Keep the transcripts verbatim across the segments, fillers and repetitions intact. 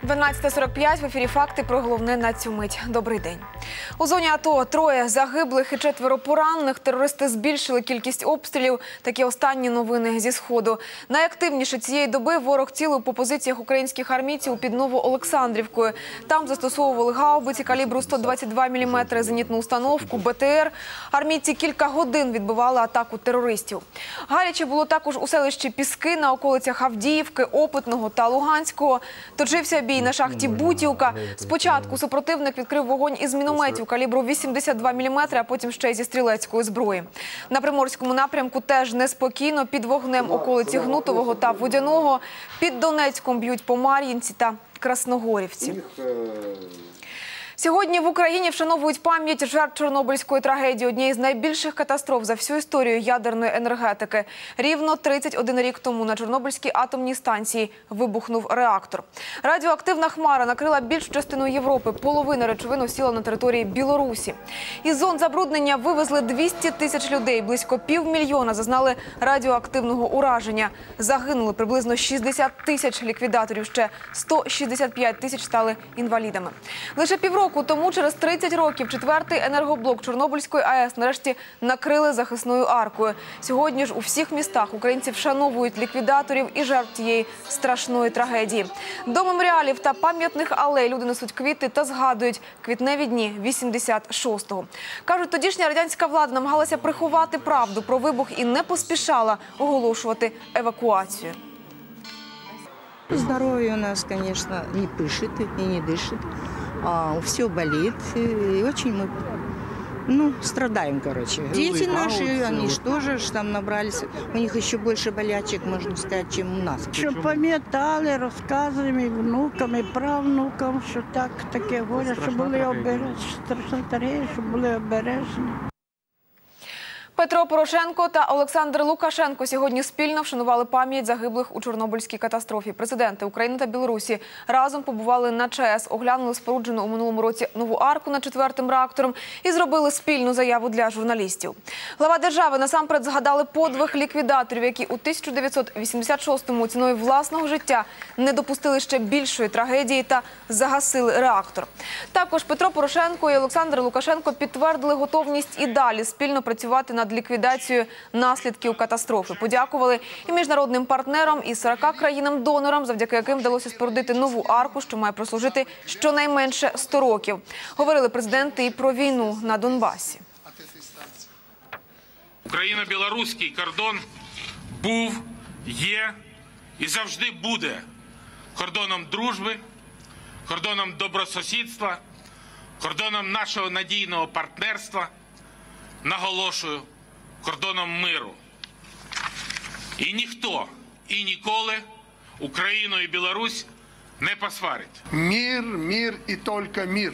дванадцята сорок п'ять в ефірі «Факти» про головне на цю мить. Добрий день. У зоні АТО троє загиблих і четверо поранених. Терористи збільшили кількість обстрілів. Такі останні новини зі Сходу. Найактивніше цієї доби ворог цілив по позиціях українських армійців під Новоолександрівкою. Там застосовували гаубиці калібру сто двадцять два міліметри, зенітну установку, БТР. Армійці кілька годин відбивали атаку терористів. Гаряче було також у селищі Піски на околицях Авдіївки, Опитного та Луганського. Точився бій на шахті Бутівка. Спочатку супротивник відкрив вогонь із мінометів калібру вісімдесят два міліметри, а потім ще й зі стрілецької зброї. На Приморському напрямку теж неспокійно, під вогнем околиці Гнутового та Водяного. Під Донецьком б'ють по Мар'їнці та Красногорівці. Сьогодні в Україні вшановують пам'ять жертв Чорнобильської трагедії, однієї з найбільших катастроф за всю історію ядерної енергетики. Рівно тридцять один рік тому на Чорнобильській атомній станції вибухнув реактор. Радіоактивна хмара накрила більшу частину Європи, половина речовин осіла на території Білорусі. Із зон забруднення вивезли двісті тисяч людей, близько півмільйона зазнали радіоактивного ураження. Загинули приблизно шістдесят тисяч ліквідаторів, ще сто шістдесят п'ять тисяч стали інвалідами. Лише півроку тому, через тридцять років, четвертий енергоблок Чорнобильської АЕС нарешті накрили захисною аркою. Сьогодні ж у всіх містах українці вшановують ліквідаторів і жертв тієї страшної трагедії. До меморіалів та пам'ятних алей люди несуть квіти та згадують квітневі дні вісімдесят шостого. Кажуть, тодішня радянська влада намагалася приховати правду про вибух і не поспішала оголошувати евакуацію. Здоровье у нас, конечно, не пышет и не дышит. А, все болит. И очень мы ну, страдаем, короче. Дети наши, они же тоже там набрались. У них еще больше болячек, можно сказать, чем у нас. Щоб пам'ятали, розказуємо і внукам, і правнукам, що так, таке горе, щоб були обережні, страшна трагедія, щоб були обережні. Петро Порошенко та Олександр Лукашенко сьогодні спільно вшанували пам'ять загиблих у Чорнобильській катастрофі. Президенти України та Білорусі разом побували на ЧАЕС, оглянули споруджену у минулому році нову арку над четвертим реактором і зробили спільну заяву для журналістів. Глава держави насамперед згадали подвиг ліквідаторів, які у тисяча дев'ятсот вісімдесят шостому ціною власного життя не допустили ще більшої трагедії та загасили реактор. Також Петро Порошенко і Олександр Лукашенко підтвердили готовність і далі спільно працювати над ліквідацією наслідків катастрофи. Подякували і міжнародним партнерам, і сорока країнам-донорам, завдяки яким вдалося спорудити нову арку, що має прослужити щонайменше сто років. Говорили президенти і про війну на Донбасі. Україно-білоруський кордон був, є і завжди буде кордоном дружби, кордоном добросусідства, кордоном нашого надійного партнерства, наголошую, кордоном миру. І ніхто і ніколи Україну і Білорусь не посварить. Мир, мир и только мир.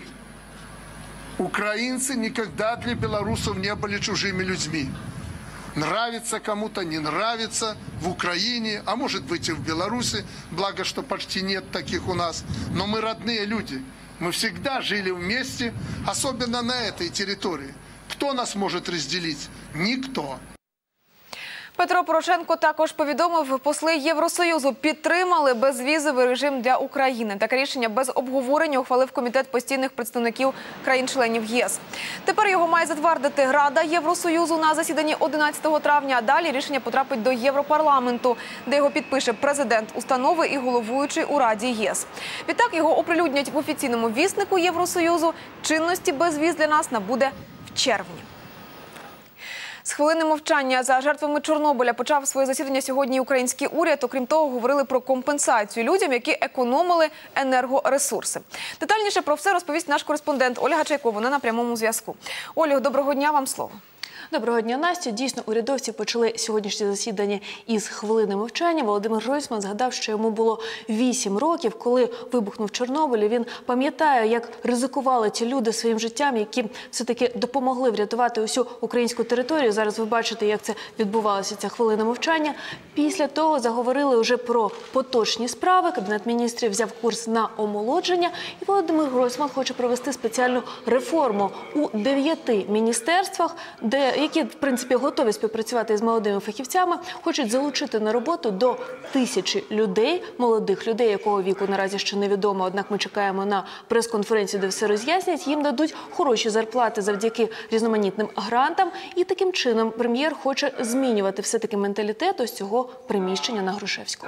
Украинцы никогда для белорусов не были чужими людьми. Нравится кому-то, не нравится в Украине, а может быть и в Беларуси, благо, что почти нет таких у нас. Но мы родные люди. Мы всегда жили вместе, особенно на этой территории. Хто нас може розділити? Ніхто. Петро Порошенко також повідомив, посли Євросоюзу підтримали безвізовий режим для України. Таке рішення без обговорення ухвалив Комітет постійних представників країн-членів ЄС. Тепер його має затвердити Рада Євросоюзу на засіданні одинадцятого травня, а далі рішення потрапить до Європарламенту, де його підпише президент установи і головуючий у Раді ЄС. Відтак його оприлюднять в офіційному віснику Євросоюзу. Чинності безвіз для нас набуде в червні. З хвилини мовчання за жертвами Чорнобиля почав своє засідання сьогодні український уряд. Окрім того, говорили про компенсацію людям, які економили енергоресурси. Детальніше про все розповість наш кореспондент Ольга Чайко. Вона на прямому зв'язку. Олю, доброго дня, вам слово. Доброго дня, Настя. Дійсно, урядовці почали сьогоднішнє засідання із хвилини мовчання. Володимир Гройсман згадав, що йому було вісім років, коли вибухнув Чорнобиль. Він пам'ятає, як ризикували ці люди своїм життям, які все-таки допомогли врятувати усю українську територію. Зараз ви бачите, як це відбувалося, ця хвилина мовчання. Після того заговорили вже про поточні справи. Кабінет міністрів взяв курс на омолодження. І Володимир Гройсман хоче провести спеціальну реформу у дев'яти міністерствах, де які, в принципі, готові співпрацювати з молодими фахівцями, хочуть залучити на роботу до тисячі людей, молодих людей, якого віку наразі ще невідомо, однак ми чекаємо на прес-конференцію, де все роз'яснять. Їм дадуть хороші зарплати завдяки різноманітним грантам. І таким чином прем'єр хоче змінювати все-таки менталітет ось цього приміщення на Грушевського.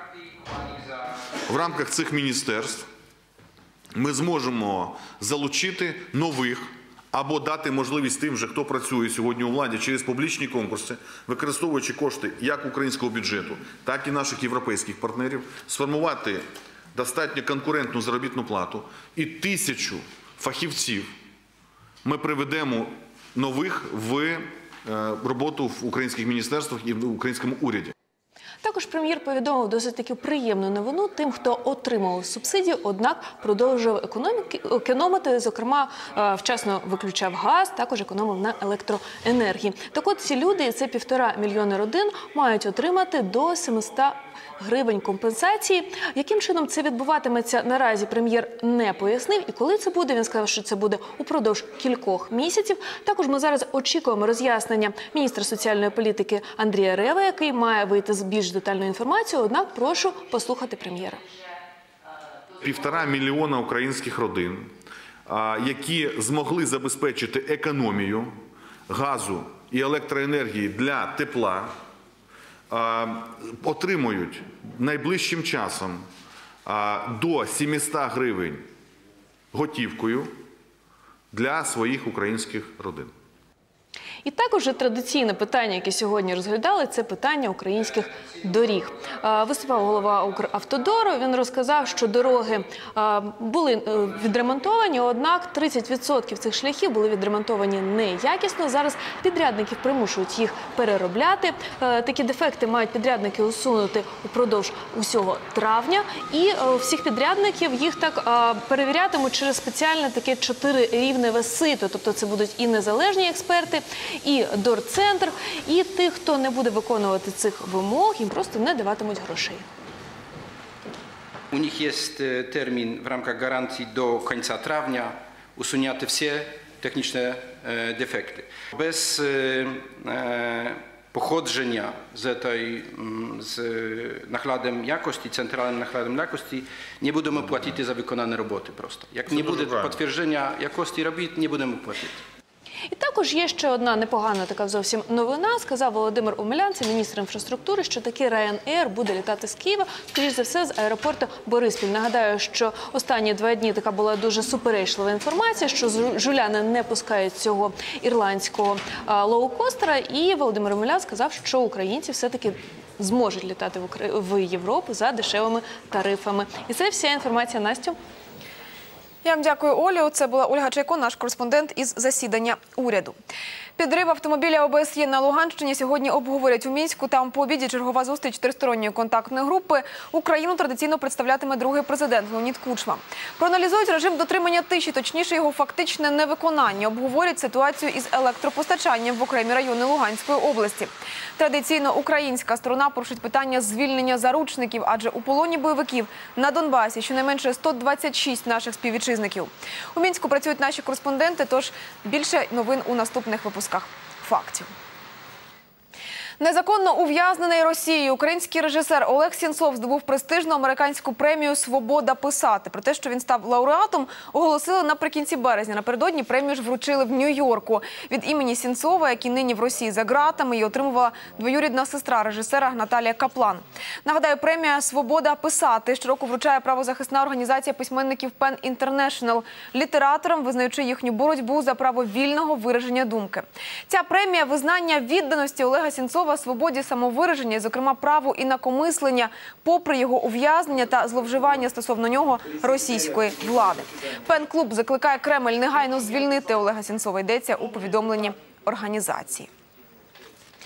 В рамках цих міністерств ми зможемо залучити нових або дати можливість тим же, хто працює сьогодні у владі через публічні конкурси, використовуючи кошти як українського бюджету, так і наших європейських партнерів, сформувати достатньо конкурентну заробітну плату і тисячу фахівців ми приведемо нових в роботу в українських міністерствах і в українському уряді. Також прем'єр повідомив досить таки приємну новину тим, хто отримав субсидії, однак продовжував економити, зокрема, вчасно виключав газ, також економив на електроенергії. Так от ці люди, це півтора мільйони родин, мають отримати до семисот гривень компенсації. Яким чином це відбуватиметься, наразі прем'єр не пояснив. І коли це буде, він сказав, що це буде упродовж кількох місяців. Також ми зараз очікуємо роз'яснення міністра соціальної політики Андрія Реви, який має вийти з більш детальною інформацією, однак прошу послухати прем'єра. Півтора мільйона українських родин, які змогли забезпечити економію газу і електроенергії для тепла, отримують найближчим часом до семисот гривень готівкою для своїх українських родин. І також традиційне питання, яке сьогодні розглядали, це питання українських доріг. Виступав голова Укравтодору, він розказав, що дороги були відремонтовані, однак тридцять відсотків цих шляхів були відремонтовані неякісно. Зараз підрядників примушують їх переробляти. Такі дефекти мають підрядники усунути упродовж усього травня. І всіх підрядників їх так перевірятимуть через спеціальне таке чотирирівневе сито. Тобто це будуть і незалежні експерти, і Дорцентр, і тих, хто не буде виконувати цих вимог, їм просто не даватимуть грошей. У них jest termin w ramach gwarancji do końca trawnia usunięte wszystkie techniczne defekty. Bez pochodzenia z tej z nakładem jakości, centralnym nakładem jakości, nie będziemy płacić za wykonane roboty prosto. Jak nie będzie potwierdzenia jakości robót, nie będziemy płacić. І також є ще одна непогана така зовсім новина. Сказав Володимир Омелян, це міністр інфраструктури, що таки Ryanair буде літати з Києва, скоріш за все, з аеропорту Бориспіль. Нагадаю, що останні два дні така була дуже суперечлива інформація, що жуляни не пускають цього ірландського лоукостера. І Володимир Омелян сказав, що українці все-таки зможуть літати в Європу за дешевими тарифами. І це вся інформація, Настю. Я вам дякую, Олю. Це була Ольга Чайко, наш кореспондент із засідання уряду. Підрив автомобіля ОБСЄ на Луганщині сьогодні обговорять у Мінську. Там по обіді чергова зустріч тристоронньої контактної групи. Україну традиційно представлятиме другий президент Леонід Кучма. Проаналізують режим дотримання тиші, точніше його фактичне невиконання. Обговорять ситуацію із електропостачанням в окремі райони Луганської області. Традиційно українська сторона порушить питання звільнення заручників, адже у полоні бойовиків на Донбасі щонайменше сто двадцять шість наших співвітчизників. У Мінську працюють наші кореспонденти, тож більше новин у наступних випусках фактів. Незаконно ув'язнений Росією український режисер Олег Сенцов здобув престижну американську премію «Свобода писати». Про те, що він став лауреатом, оголосили наприкінці березня. Напередодні премію ж вручили в Нью-Йорку. Від імені Сенцова, який нині в Росії за ґратами, її отримувала двоюрідна сестра режисера Наталія Каплан. Нагадаю, премія «Свобода писати» щороку вручає правозахисна організація письменників Пен Інтернешнл літераторам, визнаючи їхню боротьбу за право вільного вираження думки. Ця премія – визнання відданості Олега Сенцова свободі самовираження, і, зокрема, праву інакомислення, попри його ув'язнення та зловживання стосовно нього російської влади. Пен-клуб закликає Кремль негайно звільнити Олега Сенцова, йдеться у повідомленні організації.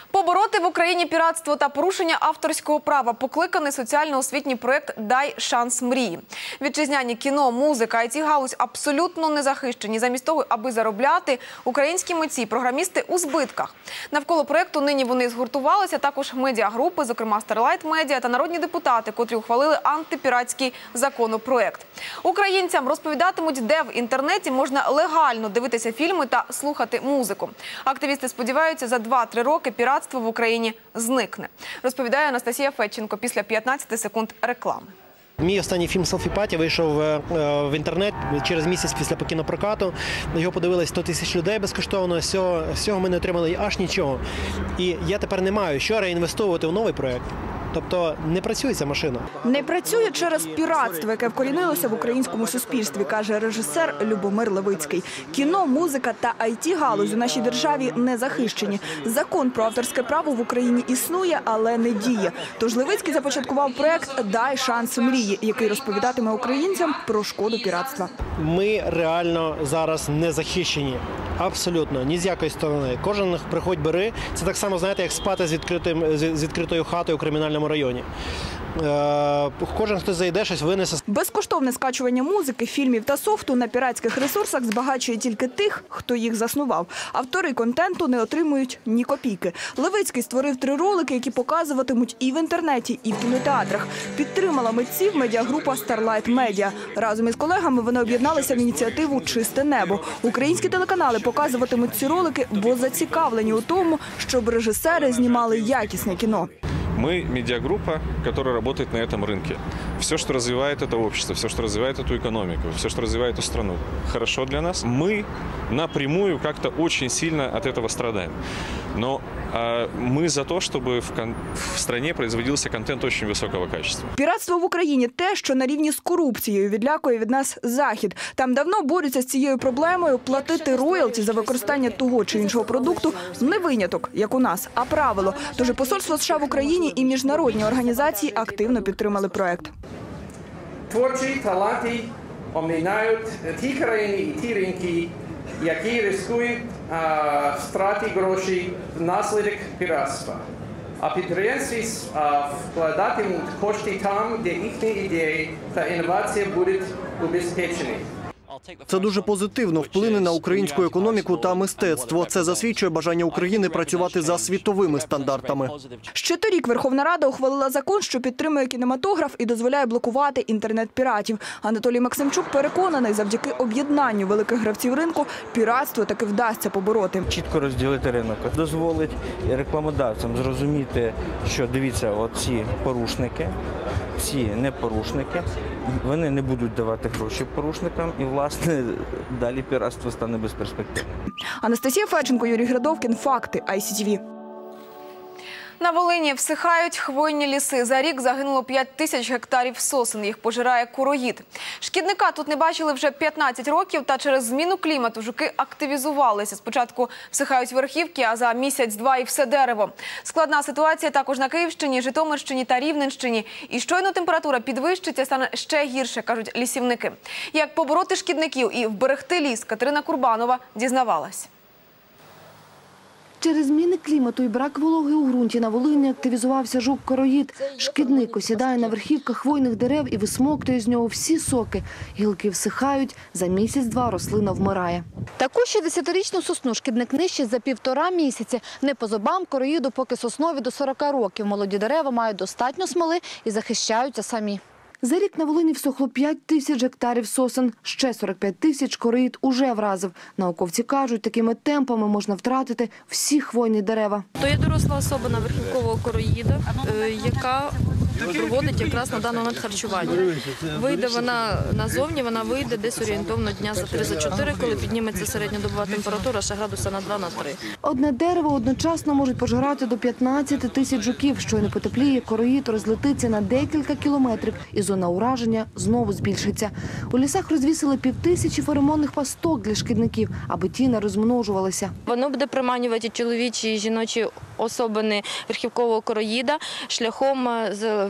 Побороти в Україні піратство та порушення авторського права покликаний соціально-освітній проєкт «Дай шанс мрії». Вітчизняні кіно, музика, ай ті-галузь абсолютно не захищені. Замість того, аби заробляти, українські митці і програмісти у збитках. Навколо проєкту нині вони згуртувалися також медіагрупи, зокрема Starlight Media та народні депутати, котрі ухвалили антипіратський законопроєкт. Українцям розповідатимуть, де в інтернеті можна легально дивитися фільми та слухати музику. Активісти сподіваються, за два-три роки піратство в Україні зникне. Розповідає Анастасія Федченко після п'ятнадцяти секунд реклами. Мій останній фільм «Селфі Паті» вийшов в інтернет через місяць після кінопрокату. Його подивились сто тисяч людей безкоштовно. З цього, з цього ми не отримали аж нічого. І я тепер не маю що реінвестовувати в новий проєкт. Тобто не працює ця машина. Не працює через піратство, яке вкорінилося в українському суспільстві, каже режисер Любомир Левицький. Кіно, музика та ай ті-галузь у нашій державі не захищені. Закон про авторське право в Україні існує, але не діє. Тож Левицький започаткував проєкт «Дай шанс мрії», який розповідатиме українцям про шкоду піратства. Ми реально зараз не захищені. Абсолютно. Ні з якої сторони. Кожен приходь бери. Це так само, знаєте, як спати з, відкритим, з відкритою хатою у кримінальному районі. Е, кожен, хто зайде, щось винесе. Безкоштовне скачування музики, фільмів та софту на піратських ресурсах збагачує тільки тих, хто їх заснував. Автори контенту не отримують ні копійки. Левицький створив три ролики, які показуватимуть і в інтернеті, і в кінотеатрах. Підтримала митців медіагрупа Starlight Media. Разом із колегами вони об'єдналися в ініціативу «Чисте небо». Українські телеканали показуватимуть ці ролики, бо зацікавлені у тому, щоб режисери знімали якісне кіно. Мы медиагруппа, которая работает на этом рынке. Все, что развивает это общество, все, что развивает эту экономику, все, что развивает эту страну, хорошо для нас. Мы напрямую как-то очень сильно от этого страдаем. Но а, мы за то, чтобы в, кон- в стране производился контент очень высокого качества. Піратство в Україні – те, що на рівні з корупцією відлякує від нас Захід. Там давно борються з цією проблемою. Платити роялті за використання того чи іншого продукту – не виняток, як у нас, а правило. Тож і посольство США в Україні і міжнародні організації активно підтримали проект. Творчі таланти оминають ті країни і ті ринки, які ризикують втрати грошей внаслідок піратства. А підприємці вкладатимуть кошти там, де їхні ідеї та інновації будуть убезпечені. Це дуже позитивно вплине на українську економіку та мистецтво. Це засвідчує бажання України працювати за світовими стандартами. Ще торік Верховна Рада ухвалила закон, що підтримує кінематограф і дозволяє блокувати інтернет-піратів. Анатолій Максимчук переконаний, завдяки об'єднанню великих гравців ринку піратство таки вдасться побороти. Чітко розділити ринок дозволить рекламодавцям зрозуміти, що дивіться, оці порушники, ці непорушники, вони не будуть давати гроші порушникам і, власне, далі піратство стане безперспективним. Анастасія Федченко, Юрій Градовкін. Факти. ай сі ті ві. На Волині всихають хвойні ліси. За рік загинуло п'ять тисяч гектарів сосен. Їх пожирає куроїд. Шкідника тут не бачили вже п'ятнадцять років, та через зміну клімату жуки активізувалися. Спочатку всихають верхівки, а за місяць-два і все дерево. Складна ситуація також на Київщині, Житомирщині та Рівненщині. І щойно температура підвищиться, стане ще гірше, кажуть лісівники. Як побороти шкідників і вберегти ліс, Катерина Курбанова дізнавалась. Через зміни клімату і брак вологи у ґрунті на Волині активізувався жук-короїд. Шкідник осідає на верхівках хвойних дерев і висмоктує з нього всі соки. Гілки всихають, за місяць-два рослина вмирає. Таку шістдесятирічну сосну шкідник нищить за півтора місяці. Не по зубам короїду, поки соснові до сорока років. Молоді дерева мають достатньо смоли і захищаються самі. За рік на Волині всохло п'ять тисяч гектарів сосен. Ще сорок п'ять тисяч короїд уже вразив. Науковці кажуть, такими темпами можна втратити всі хвойні дерева. То є доросла особа на верхівкового короїда, яка проводить якраз на даний момент харчування. Вийде вона назовні, вона вийде десь орієнтовно дня за три-за чотири, коли підніметься середньодобова температура, ще градуса на два-три. Одне дерево одночасно можуть пожирати до п'ятнадцяти тисяч жуків. Щойно потепліє, короїд розлетиться на декілька кілометрів і зона ураження знову збільшиться. У лісах розвісили півтисячі феромонних пасток для шкідників, аби ті не розмножувалися. Воно буде приманювати чоловічі і жіночі особини верхівкового короїда шляхом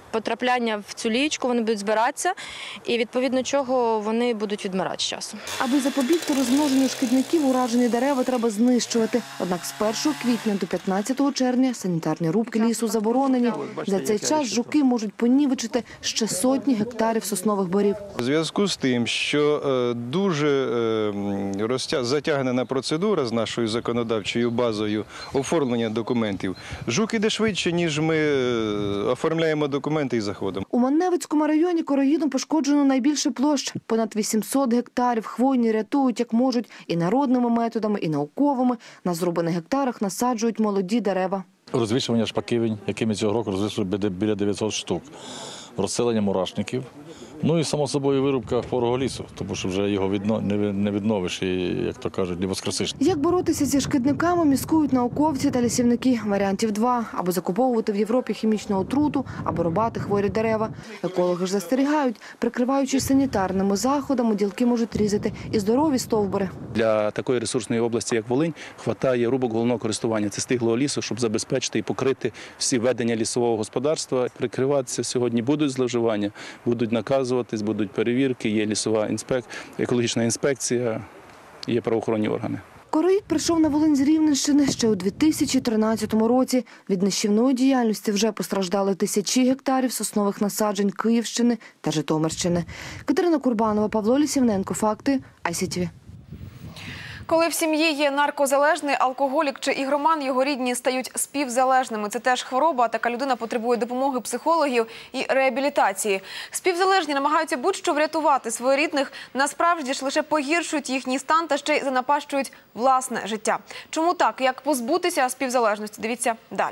потрапляння в цю лічку, вони будуть збиратися, і відповідно чого вони будуть відмирати з часом. Аби запобігти розмноженню шкідників, уражені дерева треба знищувати. Однак з першого квітня до п'ятнадцятого червня санітарні рубки лісу заборонені. За цей час жуки можуть понівечити ще сотні гектарів соснових борів. У зв'язку з тим, що дуже затягнена процедура з нашою законодавчою базою оформлення документів, жук іде швидше, ніж ми оформляємо документи і заходимо. У Маневицькому районі короїдом пошкоджено найбільше площ – понад вісімсот гектарів. Хвойні рятують як можуть і народними методами, і науковими. На зрубаних гектарах насаджують молоді дерева. Розвішування шпаківень, які ми цього року розвішуємо біля дев'ятсот штук. Розселення мурашників. Ну і, само собою, вирубка хворого лісу, тому що вже його відно... не відновиш і, як то кажуть, не воскресиш. Як боротися зі шкідниками, міскують науковці та лісівники. Варіантів два – або закуповувати в Європі хімічну отруту, або рубати хворі дерева. Екологи ж застерігають, прикриваючись санітарними заходами, ділки можуть різати і здорові стовбури. Для такої ресурсної області, як Волинь, вистачає рубок головного користування. Це стиглого лісу, щоб забезпечити і покрити всі ведення лісового господарства. Прикриватися сьогодні будуть зловживання, будуть накази, будуть перевірки, є лісова інспекція, екологічна інспекція, є правоохоронні органи. Короїд прийшов на Волинь з Рівненщини ще у дві тисячі тринадцятому році. Від нищівної діяльності вже постраждали тисячі гектарів соснових насаджень Київщини та Житомирщини. Катерина Курбанова, Павло Лісівненко. Факти. ай сі ті ві. Коли в сім'ї є наркозалежний, алкоголік чи ігроман, його рідні стають співзалежними. Це теж хвороба, така людина потребує допомоги психологів і реабілітації. Співзалежні намагаються будь-що врятувати своїх рідних, насправді ж лише погіршують їхній стан та ще й занапащують власне життя. Чому так? Як позбутися співзалежності? Дивіться далі.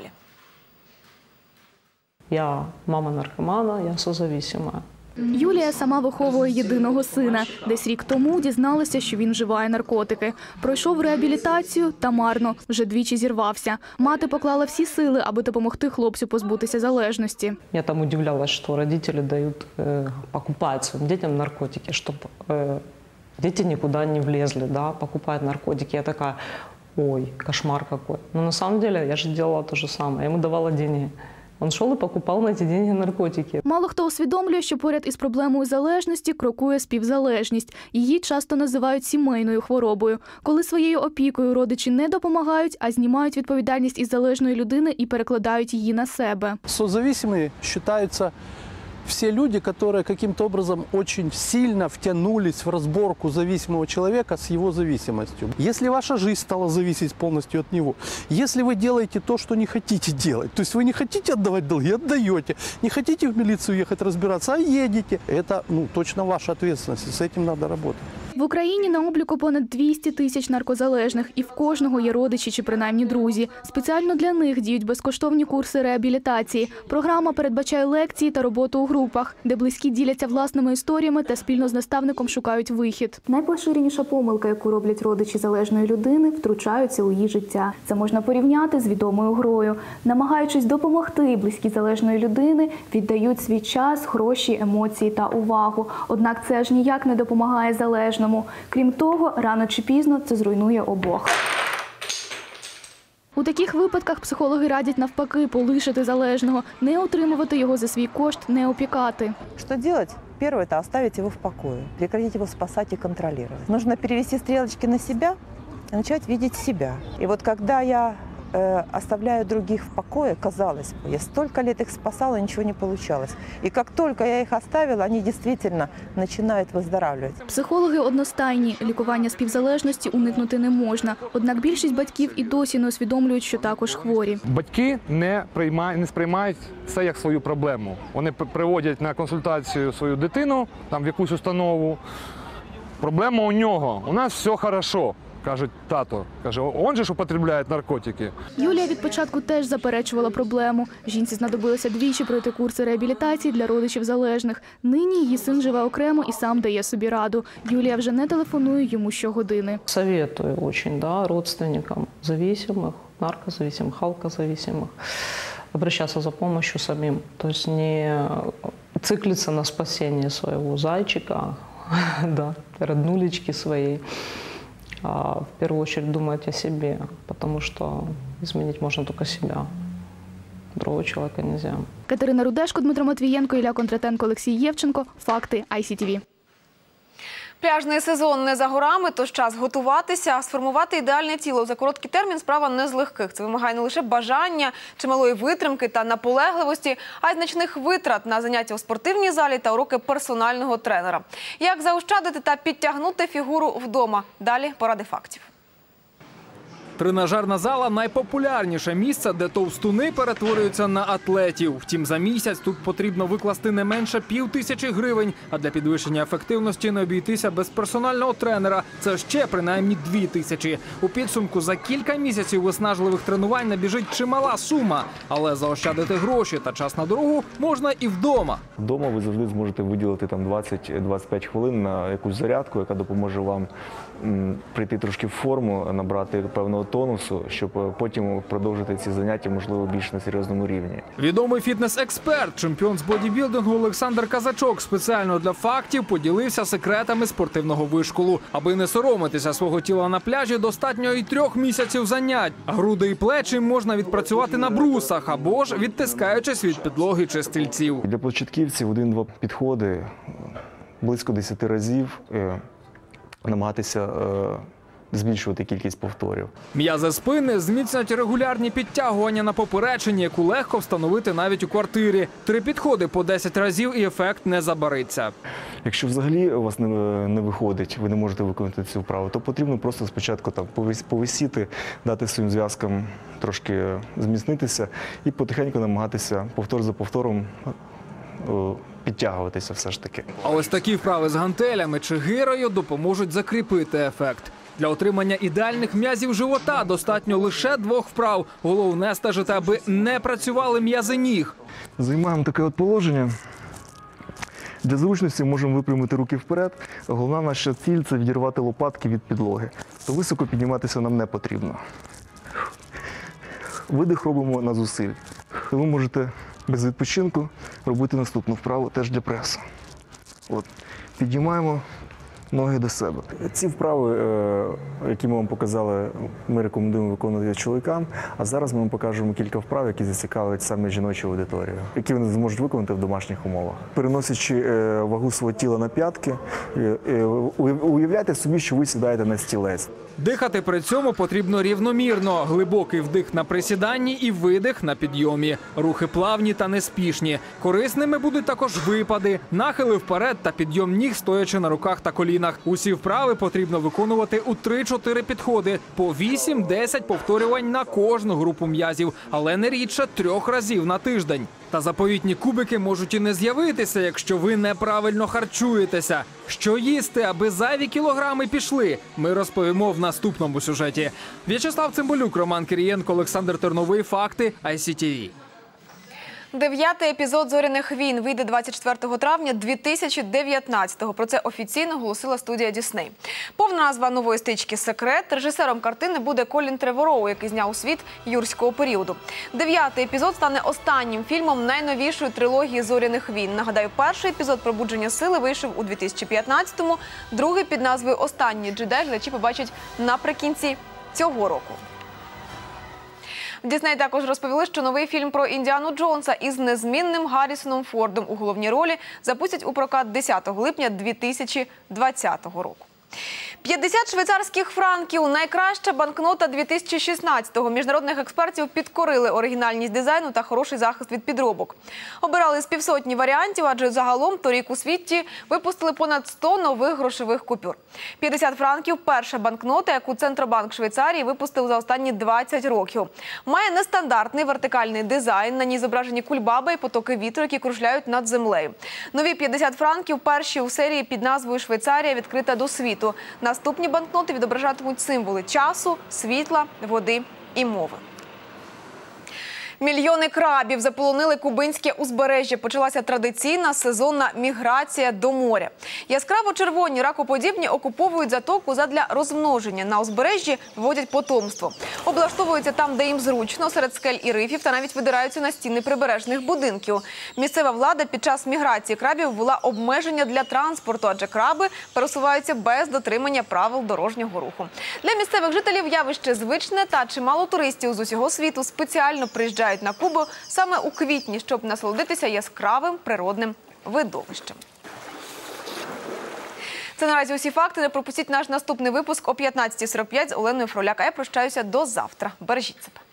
Я мама наркомана, я созависима. Юлія сама виховує єдиного сина. Десь рік тому дізналася, що він вживає наркотики. Пройшов реабілітацію та марно. Вже двічі зірвався. Мати поклала всі сили, аби допомогти хлопцю позбутися залежності. Я там удивлялась, що родители дають, покупають своїм дітям наркотики, щоб діти нікуди не влезли, да, покупають наркотики. Я така, ой, кошмар какой. Но на самом деле я же делала то же самое. Я ему давала деньги. Он шел і покупав на ці деньги наркотики. Мало хто усвідомлює, що поряд із проблемою залежності крокує співзалежність. Її часто називають сімейною хворобою. Коли своєю опікою родичі не допомагають, а знімають відповідальність із залежної людини і перекладають її на себе. Созависимыми считаются все люди, которые каким-то образом очень сильно втянулись в разборку зависимого человека с его зависимостью. Если ваша жизнь стала зависеть полностью от него, если вы делаете то, что не хотите делать, то есть вы не хотите отдавать долги, отдаете, не хотите в милицию ехать разбираться, а едете, это ну, точно ваша ответственность, с этим надо работать. В Україні на обліку понад двісті тисяч наркозалежних, і в кожного є родичі чи принаймні друзі. Спеціально для них діють безкоштовні курси реабілітації. Програма передбачає лекції та роботу у групах, де близькі діляться власними історіями та спільно з наставником шукають вихід. Найпоширеніша помилка, яку роблять родичі залежної людини, втручаються у її життя. Це можна порівняти з відомою грою. Намагаючись допомогти близькій залежної людини, віддають свій час, гроші, емоції та увагу. Однак це аж ніяк не допомагає залежному. Крім того, рано чи пізно це зруйнує обох. У таких випадках психологи радять навпаки полишити залежного, не отримувати його за свій кошт, не опікати. Що робити? Первое – это оставить его в покое, прекратить его спасать и контролировать. Нужно перевести стрелочки на себя и начать видеть себя. И вот когда я э, оставляю других в покое, казалось бы, я столько лет их спасала, ничего не получалось. И как только я их оставила, они действительно начинают выздоравливать. Психологи одностайні. Лікування співзалежності уникнути не можна. Однак більшість батьків і досі не усвідомлюють, що також хворі. Батьки не приймають, не сприймають це як свою проблему. Вони приводять на консультацію свою дитину, там в якусь установу. Проблема у нього. У нас все хорошо. Кажуть, тато, каже, он же ж употребляє наркотики. Юлія від початку теж заперечувала проблему. Жінці знадобилося двічі пройти курси реабілітації для родичів залежних. Нині її син живе окремо і сам дає собі раду. Юлія вже не телефонує йому щогодини. Советую очень, да, родственникам зависимых, наркозависимых, алкозависимых обращаться за помощью самим. То есть не циклиться на спасение своего зайчика, да, роднулечки своей. А в первую очередь думать о себе, потому что изменить можно только себя. другого человека нельзя. Катерина Рудешко, Дмитро Матвієнко, Ілля Кондратенко, Олексій Євченко. Факти ай сі ті ві. Пляжний сезон не за горами, тож час готуватися. Сформувати ідеальне тіло за короткий термін – справа не з легких. Це вимагає не лише бажання, чималої витримки та наполегливості, а й значних витрат на заняття у спортивній залі та уроки персонального тренера. Як заощадити та підтягнути фігуру вдома? Далі поради фактів. Тренажерна зала – найпопулярніше місце, де товстуни перетворюються на атлетів. Втім, за місяць тут потрібно викласти не менше пів тисячі гривень, а для підвищення ефективності не обійтися без персонального тренера. Це ще принаймні дві тисячі. У підсумку за кілька місяців виснажливих тренувань набіжить чимала сума. Але заощадити гроші та час на дорогу можна і вдома. Вдома ви завжди зможете виділити там двадцять - двадцять п'ять хвилин на якусь зарядку, яка допоможе вам прийти трошки в форму, набрати певного тонусу, щоб потім продовжити ці заняття, можливо, більш на серйозному рівні. Відомий фітнес-експерт, чемпіон з бодібілдингу Олександр Казачок спеціально для фактів поділився секретами спортивного вишколу. Аби не соромитися свого тіла на пляжі, достатньо і трьох місяців занять. Груди і плечі можна відпрацювати на брусах або ж відтискаючись від підлоги чи стільців. Для початківців один-два підходи, близько десяти разів, намагатися е, збільшувати кількість повторів. М'язи спини зміцнять регулярні підтягування на поперечині, яку легко встановити навіть у квартирі. Три підходи по десять разів і ефект не забариться. Якщо взагалі у вас не, не виходить, ви не можете виконати цю вправу, то потрібно просто спочатку там повисіти, дати своїм зв'язкам трошки зміцнитися і потихеньку намагатися повтор за повтором о, підтягуватися все ж таки. А ось такі вправи з гантелями чи гирою допоможуть закріпити ефект. Для отримання ідеальних м'язів живота достатньо лише двох вправ. Головне стежити, аби не працювали м'язи ніг. Займаємо таке от положення. Для зручності можемо випрямити руки вперед. Головна наша ціль – це відірвати лопатки від підлоги. То високо підніматися нам не потрібно. Видих робимо на зусиль. Ви можете без відпочинку робити наступну вправу теж для пресу. От. Піднімаємо ноги до себе. Ці вправи, які ми вам показали, ми рекомендуємо виконувати чоловікам, а зараз ми вам покажемо кілька вправ, які зацікавлять саме жіночу аудиторію, які вони зможуть виконати в домашніх умовах. Переносячи вагу свого тіла на п'ятки, уявляйте собі, що ви сідаєте на стілець. Дихати при цьому потрібно рівномірно. Глибокий вдих на присіданні і видих на підйомі. Рухи плавні та неспішні. Корисними будуть також випади, нахили вперед та підйом ніг, стоячи на руках та колінах. Усі вправи потрібно виконувати у три-чотири підходи, по вісім-десять повторювань на кожну групу м'язів, але не рідше трьох разів на тиждень. Та заповітні кубики можуть і не з'явитися, якщо ви неправильно харчуєтеся. Що їсти, аби зайві кілограми пішли? Ми розповімо в наступному сюжеті. В'ячеслав Цимбалюк, Роман Кирієнко, Олександр Терновий. Факти ай сі ті ві. Дев'ятий епізод «Зоряних війн» вийде двадцять четвертого травня дві тисячі дев'ятнадцятого. Про це офіційно оголосила студія Disney. Повна назва нової стрічки «Секрет». Режисером картини буде Колін Тревороу, який зняв «Світ» юрського періоду. Дев'ятий епізод стане останнім фільмом найновішої трилогії «Зоряних війн». Нагадаю, перший епізод «Пробудження сили» вийшов у дві тисячі п'ятнадцятому, другий під назвою «Останній джедай» глядачі побачать наприкінці цього року. В Дісней також розповіли, що новий фільм про Індіану Джонса із незмінним Гаррісоном Фордом у головній ролі запустять у прокат десятого липня дві тисячі двадцятого року. п'ятдесят швейцарських франків – найкраща банкнота дві тисячі шістнадцятого. Міжнародних експертів підкорили оригінальність дизайну та хороший захист від підробок. Обирали з півсотні варіантів, адже загалом торік у світі випустили понад сто нових грошових купюр. п'ятдесят франків – перша банкнота, яку Центробанк Швейцарії випустив за останні двадцять років. Має нестандартний вертикальний дизайн, на ній зображені кульбаби і потоки вітру, які кружляють над землею. Нові п'ятдесят франків – перші у серії під назвою «Швейцарія відкрита до світу». Наступні банкноти відображатимуть символи часу, світла, води і мови. Мільйони крабів заполонили кубинське узбережжя. Почалася традиційна сезонна міграція до моря. Яскраво-червоні ракоподібні окуповують затоку задля розмноження. На узбережжі вводять потомство. Облаштовуються там, де їм зручно, серед скель і рифів, та навіть видираються на стіни прибережних будинків. Місцева влада під час міграції крабів ввела обмеження для транспорту, адже краби пересуваються без дотримання правил дорожнього руху. Для місцевих жителів явище звичне, та чимало туристів з усього світу спеціально приїжджають відправляють на Кубу саме у квітні, щоб насолодитися яскравим природним видовищем. Це наразі усі факти. Не пропустіть наш наступний випуск о п'ятнадцятій сорок п'ять з Оленою Фроляк. А я прощаюся до завтра. Бережіть себе.